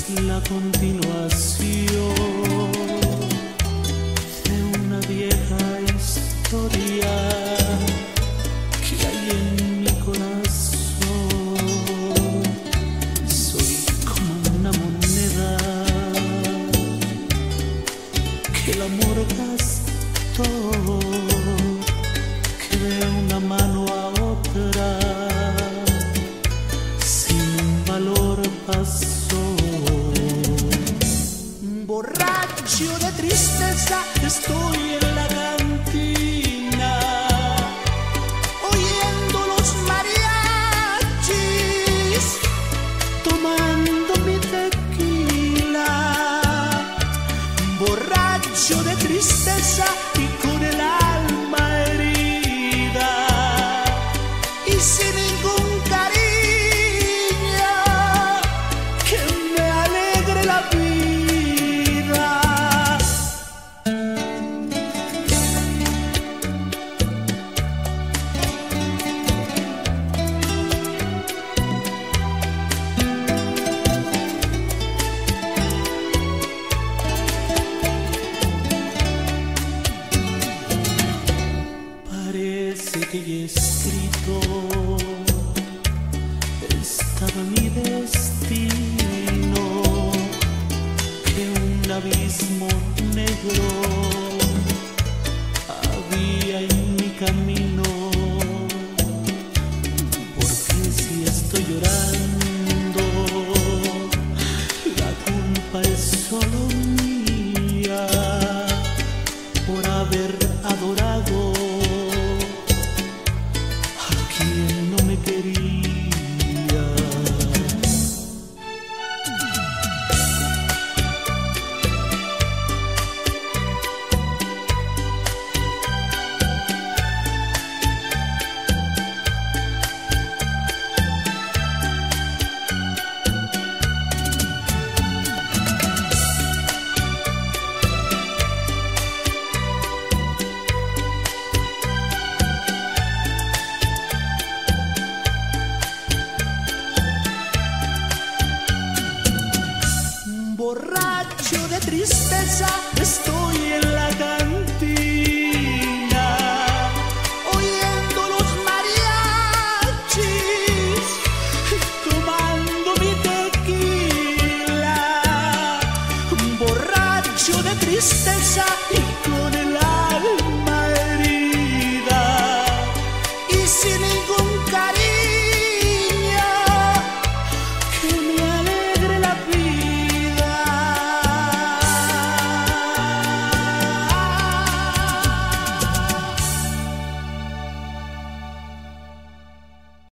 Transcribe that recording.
la continuación de una vieja historia que hay en mi corazón. Soy como una moneda que el amor gastó, que de una mano a otra sin valor pasó. Borracho de tristeza estoy en la cantina, oyendo los mariachis, tomando mi tequila. Borracho de tristeza y con el alma herida y sin ningún cariño que me alegre la vida. Parece que ya escrito estaba mi destino, que un abismo negro había en mi camino. Porque si estoy llorando, la culpa es solo mía por haber adorado a quien no me quería. Borracho de tristeza estoy en la cantina, oyendo los mariachis, tomando mi tequila. Borracho de tristeza